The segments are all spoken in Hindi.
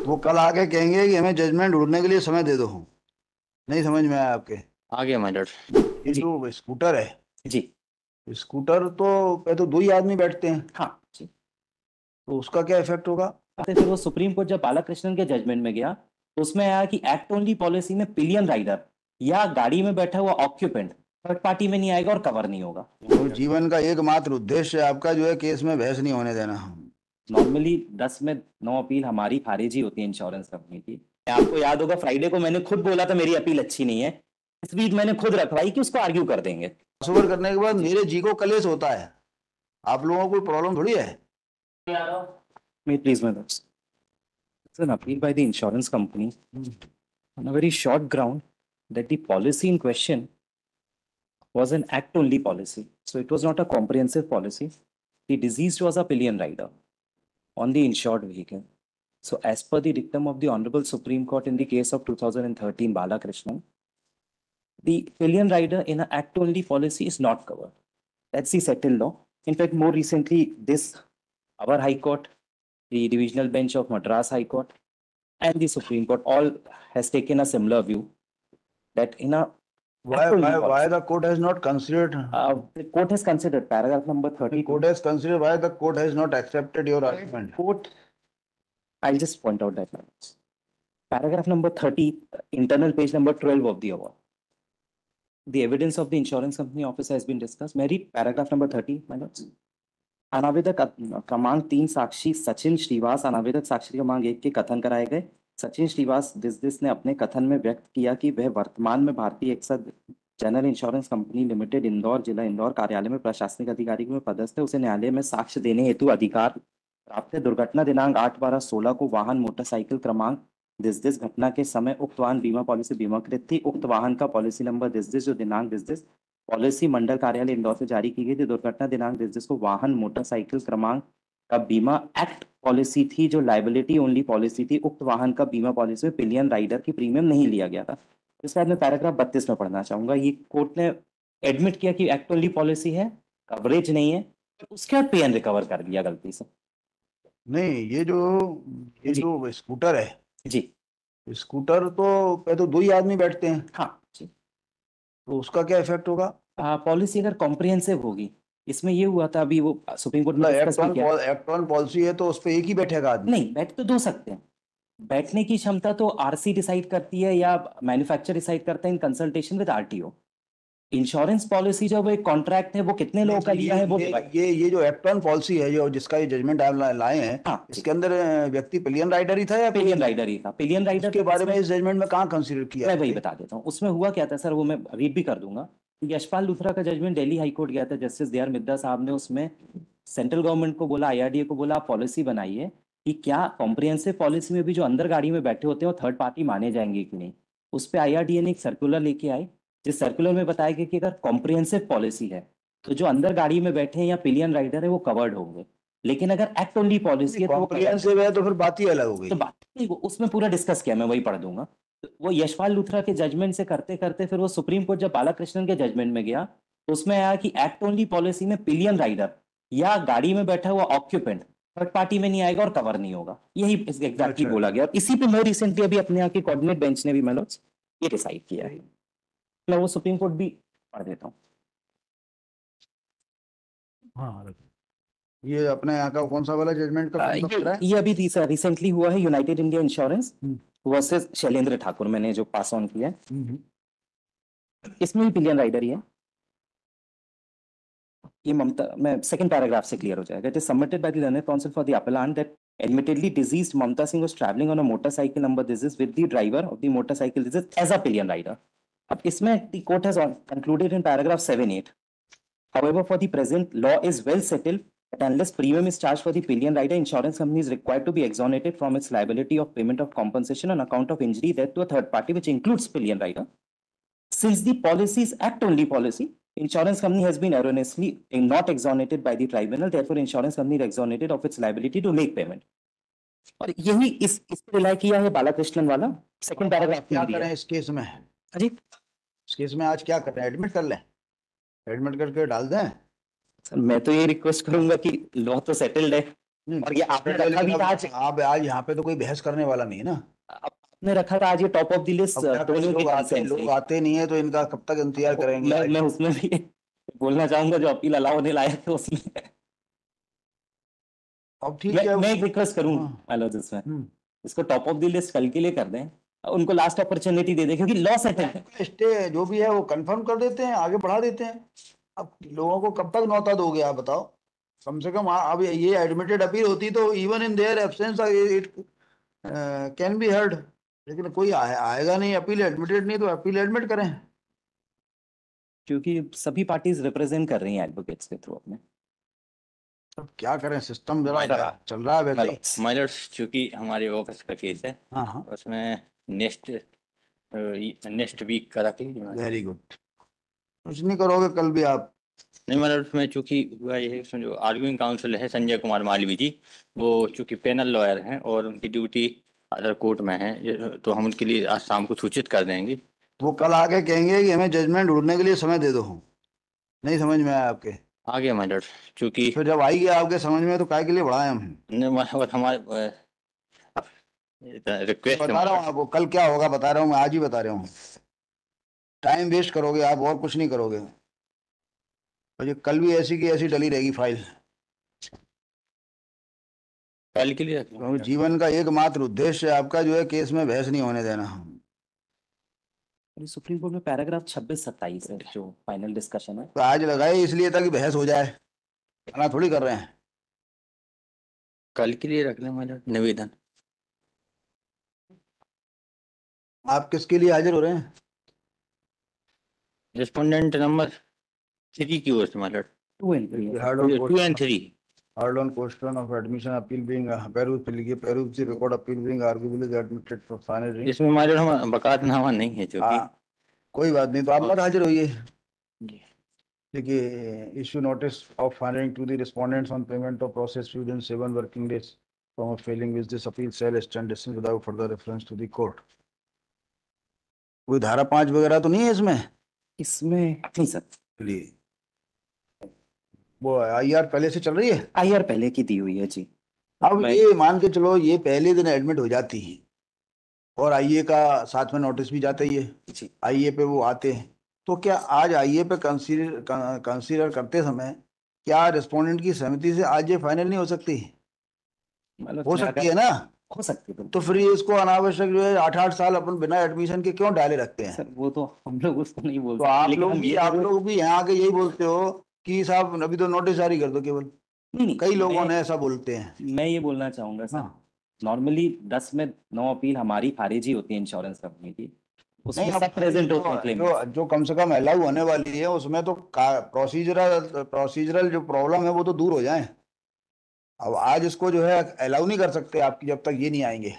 वो कल आके कहेंगे कि हमें जजमेंट ढूंढने के लिए समय दे दो। नहीं समझ में आया आपके? आ गया माय लॉर्ड। ये जी। जो स्कूटर है, जी। स्कूटर तो दो ही आदमी बैठते हैं, हाँ जी। तो उसका क्या इफेक्ट होगा? फिर वो सुप्रीम कोर्ट जब बालाकृष्णन के जजमेंट में गया तो उसमें आया कि एक्ट ओनली पॉलिसी में पिलियन राइडर या गाड़ी में बैठा हुआ ऑक्यूपेंट थर्ड पार्टी में नहीं आएगा और कवर नहीं होगा। और जीवन का एकमात्र उद्देश्य आपका जो है केस में बहस नहीं होने देना। नॉर्मली 10 में 9 अपील हमारी खारिज ही होती है इंश्योरेंस कंपनी की। आपको याद होगा फ्राइडे को मैंने खुद बोला था मेरी अपील अच्छी नहीं है। इस वीक मैंने खुद रखवाई कि उसको आर्ग्यू कर देंगे। ओवर करने के बाद मेरे जी को कलेश होता है, आप लोगों को कोई प्रॉब्लम थोड़ी है। May it please my lords. It's an appeal by the insurance company on a very short ground that the policy in question was an act only policy. So it was not a comprehensive policy. The deceased was a pillion rider on the insured vehicle. So as per the dictum of the Honorable Supreme Court in the case of 2013 Balakrishnan, the pillion rider in an act only policy is not covered. That's the settled law. In fact, more recently, our High Court, the divisional bench of Madras High Court, and the Supreme Court all has taken a similar view that in a Why the court has not considered? the court has considered paragraph number 30. Court has considered. Why the court has not accepted your argument? Court, I'll just point out that paragraph number 30, internal page number 12 of the award. The evidence of the insurance company officer has been discussed. May I read paragraph number 30, my lords? अनावेदक क्रमांक 3 साक्षी सचिन श्रीवास अनावेदक साक्षी क्रमांक 1 के कथन कराए गए। सचिन श्रीवास दिस ने अपने कथन में व्यक्त किया कि वह वर्तमान में भारतीय AXA general insurance company limited Indore जिला इंदौर कार्यालय में प्रशासनिक अधिकारी में पदस्थ है। उसे न्यायालय में साक्ष्य देने हेतु अधिकार प्राप्त है। दुर्घटना दिनांक 8/12/16 को वाहन मोटरसाइकिल क्रमांक दिस घटना के समय उक्त वाहन बीमा पॉलिसी बीमाकृत थी। उक्त वाहन का पॉलिसी नंबर दिस जो दिनांक दिस पॉलिसी मंडल कार्यालय इंदौर से जारी की गई थी। दुर्घटना दिनांक दिस को वाहन मोटरसाइकिल क्रमांक का बीमा एक्ट पॉलिसी थी जो लाइबिलिटी ओनली पॉलिसी थी। उक्त वाहन का बीमा पॉलिसी में पिलियन राइडर की प्रीमियम नहीं लिया गया था। इसके बाद मैं पैराग्राफ 32 में पढ़ना चाहूंगा। ये कोर्ट ने एडमिट किया कि एक्ट ओनली पॉलिसी है, कवरेज नहीं है, उसके बाद पेन रिकवर कर दिया गलती से। नहीं, ये जो स्कूटर है, जी। स्कूटर तो दो ही आदमी बैठते हैं, हाँ जी। तो उसका क्या इफेक्ट होगा? पॉलिसी अगर कॉम्प्रिहेंसिव होगी, इसमें ये हुआ था अभी वो सुप्रीम कोर्ट में डिस्कस भी किया। एक्ट ऑन पॉलिसी है तो उस पर एक ही बैठेगा आदमी? नहीं, बैठ तो दो सकते हैं। बैठने की क्षमता तो आरसी डिसाइड करती है या मैन्युफैक्चर डिसाइड करता है in consultation with RTO. Insurance policy जो वो एक कॉन्ट्रैक्ट है, वो कितने लोगों का लिया है वो ये जो एक्ट ऑन पॉलिसी है, जो जिसका ये जजमेंट आप लाए हैं, हाँ, इसके अंदर व्यक्ति पिलियन राइडर ही था या पिलियन राइडर ही था। पिलियन राइडर के बारे में इस जजमेंट में कहाँ कंसीडर किया? मैं वही बता देता हूँ उसमें हुआ क्या था सर, वो मैं रीड भी कर दूंगा। यशपाल लूथरा का जजमेंट दिल्ली हाई कोर्ट गया था, जस्टिस दीआर मिद्दा साहब ने उसमें सेंट्रल गवर्नमेंट को बोला, आईआरडीए को बोला, आप पॉलिसी बनाइए कि क्या कॉम्प्रिहेंसिव पॉलिसी में भी जो अंदर गाड़ी में बैठे होते हैं वो थर्ड पार्टी माने जाएंगे कि नहीं। उस पर आईआरडीए ने एक सर्कुलर लेके आए, जिस सर्कुलर में बताया गया कि अगर कॉम्प्रिहेंसिव पॉलिसी है तो जो अंदर गाड़ी में बैठे हैं या पिलियन राइडर है वो कवर्ड होंगे। लेकिन अगर एक्ट ओनली पॉलिसी है तो कॉम्प्रिहेंसिव है तो फिर बात ही अलग हो गई। तो बात उसमें पूरा डिस्कस किया, मैं वही पढ़ दूंगा। वो यशपाल लूथरा के जजमेंट से करते करते फिर वो सुप्रीम कोर्ट जब बालाकृष्णन के जजमेंट में गया तो उसमें आया कि एक्ट ओनली पॉलिसी में पिलियन राइडर या गाड़ी में बैठा हुआ ऑक्यूपेंट थर्ड पार्टी में नहीं आएगा और कवर नहीं होगा। यही एग्जैक्टली बोला गया। इसी पे मोर रिसेंटली अभी अपने यहाँ की कोऑर्डिनेट बेंच ने भी मतलब ये डिसाइड किया है। मैं वो सुप्रीम कोर्ट भी पढ़ देता हूँ। हाँ, ये अपने यहाँ का कौन सा वाला जजमेंट का ये अभी रिसेंटली हुआ है, United India insurance versus Shailendra Thakur, मैंने जो पास ऑन किया है। इसमें भी पिलियन राइडर ही है। ये ममता, मैं सेकंड पैराग्राफ से क्लियर हो जाएगा। It is submitted by the learned counsel for the appellant that admittedly deceased Mamta Singh was traveling on a motorcycle number this is with the driver of the motorcycle this is as a pillion rider. अब इसमें the court has concluded in paragraph 7-8. However, for the present law is well settled that unless premium is charged for the pillion rider, insurance company is required to be exonerated from its liability of payment of compensation on account of injury death to a third party, which includes pillion rider. Since the policy is act only policy, insurance company has been erroneously not exonerated by the tribunal. Therefore, insurance company is exonerated of its liability to make payment. और यही इस पे रिलाई किया है बालाकृष्णन वाला सेकंड पैराग्राफ। क्या करें इस केस में? जी, इस केस में आज क्या करें? एडमिट कर लें? एडमिट करके डाल दें? सर मैं तो ये रिक्वेस्ट करूंगा कि लॉ तो सेटल्ड है, नहीं, और ये आपने रखा लेकिन भी अब था आज, आप आज यहाँ पे तो कोई बहस करने वाला नहीं है ना। आपने रखा था आज ये टॉप ऑफ द लिस्ट अब क्या करें, दोनों के कंसेंट से। लोग आते नहीं है तो इनका कब तक इंतजार करेंगे। मैं उसमें भी बोलना चाहूंगा जो अपील अलाउ होने लायक है उसमें अब ठीक है। मैं एक रिक्वेस्ट करूंगा हाँ। हेलो जिसमें इसको टॉप ऑफ द लिस्ट कल के लिए कर दें, उनको लास्ट अपॉर्चुनिटी दे दें क्योंकि लॉ सेटल है। स्टे जो भी है वो कंफर्म कर देते हैं, आगे बढ़ा देते हैं। अब लोगों को कब तक नौता दोगे आप बताओ। कम से कम अब ये एडमिटेड अपील होती तो even in their absence it can be heard. लेकिन कोई आएगा नहीं, अपील एडमिटेड नहीं तो अपील एडमिट करें। क्योंकि सभी पार्टीज रिप्रेजेंट कर रही हैं एडवोकेट्स के थ्रू अपने। अब क्या करें, सिस्टम जरा माइनर चल रहा है वैसे ही। माइनर्स चूंकि हमारे ऑफिस का केस है, हाँ हाँ, उसमें नेक्स्ट नेक्स्ट वीक का रख लीजिए। Very good. कुछ नहीं करोगे कल भी आप। नहीं मतलब उसमें चूंकि हुआ ये है, उसमें जो आर्गुइंग काउंसिल है संजय कुमार मालवी जी, वो चूंकि पैनल लॉयर हैं और उनकी ड्यूटी अदर कोर्ट में है, तो हम उनके लिए आज शाम को सूचित कर देंगे। वो कल आके कहेंगे कि हमें जजमेंट ढूंढने के लिए समय दे दो। नहीं समझ में आया आपके। आगे मैटर चूंकि फिर जब आई गया आपके समझ में तो काय के लिए बढ़ाए हम। मतलब हमारे रिक्वेस्ट बता रहा हूँ आपको कल क्या होगा, बता रहा हूँ मैं, आज ही बता रहा हूँ। टाइम वेस्ट करोगे आप और कुछ नहीं करोगे। और ये कल भी ऐसी की ऐसी डली रहेगी फाइल। कल के लिए क्योंकि जीवन का एकमात्र उद्देश्य आपका जो है केस में बहस नहीं होने देना। सुप्रीम कोर्ट में पैराग्राफ 26-27 है जो फाइनल डिस्कशन है। तो आज लगाए इसलिए था कि बहस हो जाए, मना थोड़ी कर रहे हैं। कल के लिए रख लें मैटर निवेदन। आप किसके लिए हाजिर हो रहे हैं? रिस्पोंडेंट नंबर 3 की ओर से matter 2 and 3 2 and 3। Heard on question of admission appeal being peruse the record appeal being arguably admitted for final hearing। इसमें मैटर हम बकातनामा नहीं है जो कि हाँ, कोई बात नहीं, तो आप मत हाजिर होइए। देखिए, issue notice of filing to the respondents on payment of process fee in 7 working days from filing with this appeal shall stand dismissed without further reference to the court. कोई धारा 5 वगैरह तो नहीं है इसमें? इसमें नहीं सर, चलिए, वो आईआर पहले से चल रही है। आईआर पहले की दी हुई है जी। अब ये मान के चलो ये पहले दिन एडमिट हो जाती है और आईए का साथ में नोटिस भी जाता ही है जी। आईए पे वो आते हैं, तो क्या आज आईए पे कंसीडर करते समय क्या रिस्पोंडेंट की सहमति से आज ये फाइनल नहीं हो सकती? मतलब हो सकती है ना। हो सकती है तो फिर ये इसको अनावश्यक जो है 8-8 साल अपन बिना एडमिशन के क्यों डाले रखते हैं? सर, वो तो हम लोग उसको नहीं बोल तो सकते, आप लेकिन लोग हम भी ये आप लोग भी यहाँ आके यही बोलते हो कि साहब अभी तो नोटिस जारी कर दो केवल। नहीं, कई लोगों ने ऐसा बोलते हैं। मैं ये बोलना चाहूंगा सर, हाँ। नॉर्मली 10 में 9 अपील हमारी खारिज ही होती है इंश्योरेंस कंपनी की, उसमें नहीं, सब प्रेजेंट होते हैं क्लेम। जो कम से कम अलाउ होने वाली है उसमें तो प्रोसीजरल जो प्रॉब्लम है वो तो दूर हो जाए। अब आज इसको जो है अलाउ नहीं कर सकते आपकी जब तक ये नहीं आएंगे।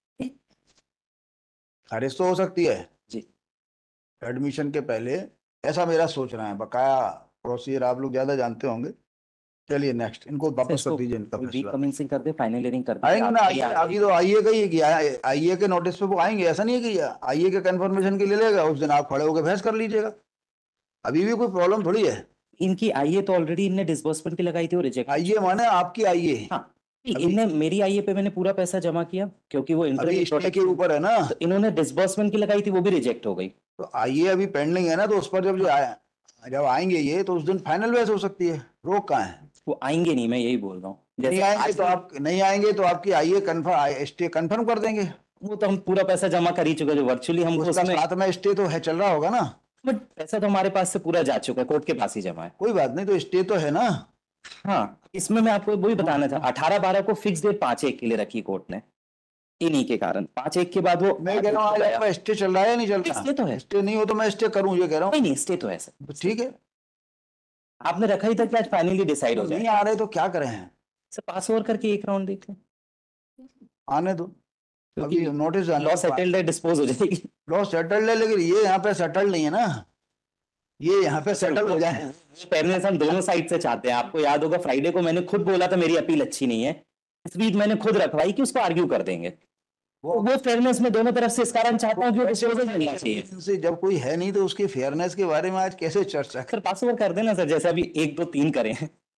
खारिज तो हो सकती है जी। एडमिशन के पहले, ऐसा मेरा सोचना है। बकाया प्रोसीजर आप लोग ज्यादा जानते होंगे। चलिए नेक्स्ट, इनको वापस कर दीजिए इनका फैसला। कमेंसिंग कर दे, फाइनल हियरिंग कर दे। आएंगे ना, अभी तो आईए का ही किया, आईए के नोटिस पे वो आएंगे, ऐसा नहीं है कि आईए के कंफर्मेशन के लिए लेगा, उस दिन आप खड़े होकर बहस कर लीजिएगा। अभी भी कोई प्रॉब्लम थोड़ी है। इनकी आईए तो ऑलरेडी इनने डिसबर्समेंट की लगाई थी, वो रिजेक्ट। आईए माने आपकी आईए। हाँ, इनने मेरी आईए पे मैंने पूरा पैसा जमा किया क्योंकि वो अभी स्टे के ऊपर है ना, तो इन्होंने डिसबर्समेंट की लगाई थी, वो भी रिजेक्ट हो गई। तो आईए अभी पेंडिंग है ना, तो उस पर जब आएंगे ये तो उस दिन फाइनल बहस हो सकती है। रोक कहाँ है? वो आएंगे नहीं, मैं यही बोल रहा हूँ। नहीं आएंगे तो आप नहीं आएंगे तो आपकी आईए कंफर्म स्टे कंफर्म कर देंगे। वो तो हम पूरा पैसा जमा कर ही चुके, जो वर्चुअली हमको उसका उसमें, साथ में स्टे तो है, चल रहा होगा ना। बट पैसा तो हमारे पास से पूरा जा चुका है, कोर्ट के पास ही जमा है। कोई बात नहीं, तो स्टे तो है ना। हाँ, इसमें मैं आपको वही बताना था, 18/12 को फिक्स डेट 5/1 के लिए रखी कोर्ट ने, इन्हीं के कारण 5/1 के बाद वो मैं कह रहा हूँ आज स्टे चल रहा है, नहीं चल रहा? स्टे तो है। स्टे नहीं हो तो मैं स्टे करूँ, ये कह रहा हूँ। नहीं, स्टे तो है सर। तो ठीक है, आपने रखा ही था कि आज फाइनली डिसाइड हो नहीं जाए। आ रहे तो क्या करें? सर, पास ओवर करके एक राउंड देख लें, आने दो, अभी नोटिस लॉ सेटल्ड है, डिस्पोज हो जाएगी। लॉ सेटल्ड है, लेकिन ये यहाँ पे सेटल्ड नहीं है ना, ये यहाँ पे सेटल हो जाए। फेयरनेस हम दोनों साइड से चाहते हैं। आपको याद होगा फ्राइडे को मैंने खुद बोला था मेरी अपील अच्छी नहीं है, इस वीक मैंने खुद रखवाई कि उसको आर्ग्यू कर देंगे। वो फेयरनेस में दोनों तरफ से इस कारण चाहता हूँ कि वो डिस्पोजल मिलना चाहिए। से जब कोई है नहीं तो उसकी फेयरनेस के बारे में आज कैसे चर्चा सर, पास ओवर कर देना सर, जैसे अभी 1 2 3 करें।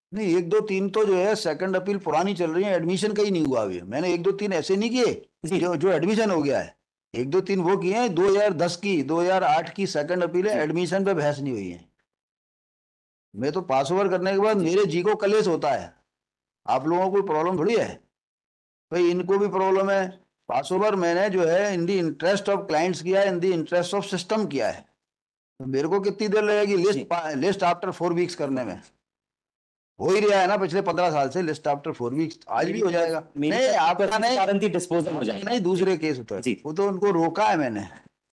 नहीं, 1 2 3 तो जो है सेकंड अपील पुरानी चल रही है, एडमिशन का ही नहीं हुआ अभी। मैंने 1 2 3 ऐसे नहीं किए जी। जो जो एडमिशन हो गया है। 1 2 3 वो किए हैं, 2010 की 2008 की सेकंड अपील है, जी। एडमिशन पे बहस नहीं हुई है। मैं तो पास ओवर करने के बाद मेरे जी को कलेश होता है, आप लोगों को कोई प्रॉब्लम थोड़ी है भाई, इनको भी प्रॉब्लम है। पास ओवर मैंने जो है in the interest of clients किया है, in the interest of system किया है। तो मेरे को कितनी देर लगेगी लिस्ट आफ्टर 4 वीक्स करने में? हो ही रहा है ना पिछले 15 साल से, लिस्ट आफ्टर 4 वीक्स, आज भी हो जाएगा। मेरे नहीं, पास आपका नहीं, कारण थी डिस्पोजल हो जाएगा। नहीं दूसरे केस होता है, जी। वो तो उनको रोका है मैंने।